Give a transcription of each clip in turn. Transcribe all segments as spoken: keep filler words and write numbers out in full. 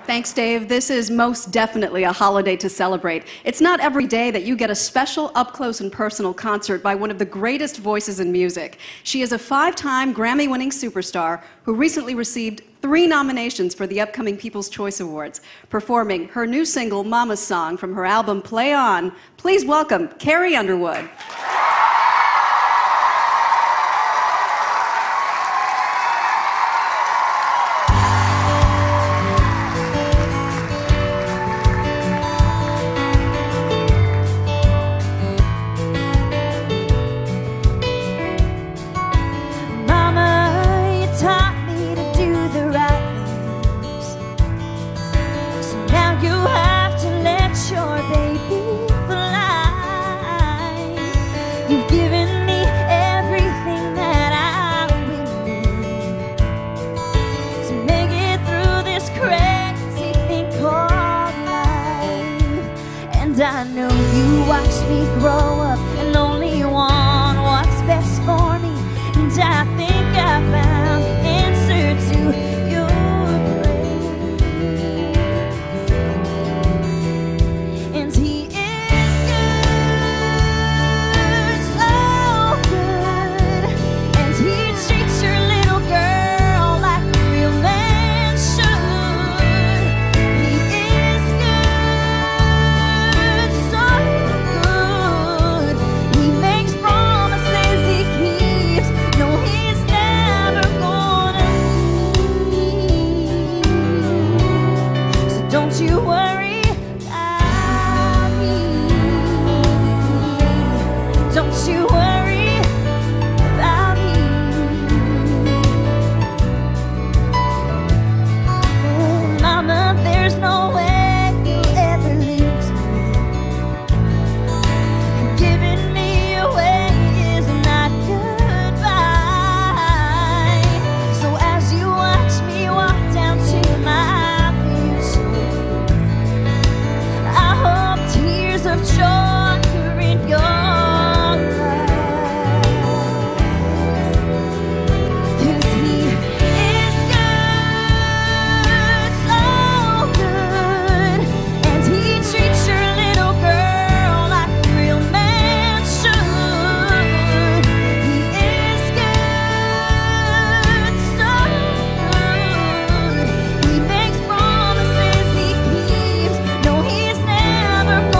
Thanks, Dave. This is most definitely a holiday to celebrate. It's not every day that you get a special up-close and personal concert by one of the greatest voices in music. She is a five-time Grammy-winning superstar who recently received three nominations for the upcoming People's Choice Awards, performing her new single, Mama's Song, from her album Play On. Please welcome Carrie Underwood. You've given me everything that I will need to make it through this crazy thing called life. And I know you watched me grow up and only want what's best for me. And I think I found the answer to your prayers. And he Don't you worry about me. Don't you worry about me. Oh, Mama, there's no way you'll ever lose me. Giving me away is not goodbye. So as you watch me walk down to my of joy are in your eyes, 'cause he is good, so good, and he treats your little girl like a real man should. He is good, so good, he makes promises he keeps. No, he's never gone.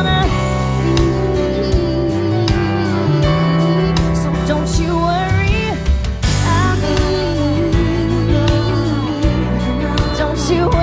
Don't you worry about me. Don't you worry.